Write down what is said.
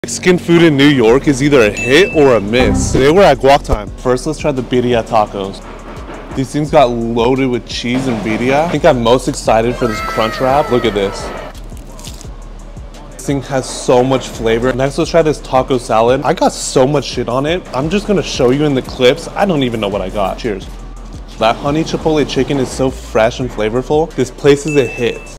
Mexican food in New York is either a hit or a miss. Today we're at guac time. First, let's try the birria tacos. These things got loaded with cheese and birria. I think I'm most excited for this crunch wrap. Look at this. This thing has so much flavor. Next, let's try this taco salad. I got so much shit on it. I'm just gonna show you in the clips. I don't even know what I got. Cheers. That honey chipotle chicken is so fresh and flavorful. This place is a hit.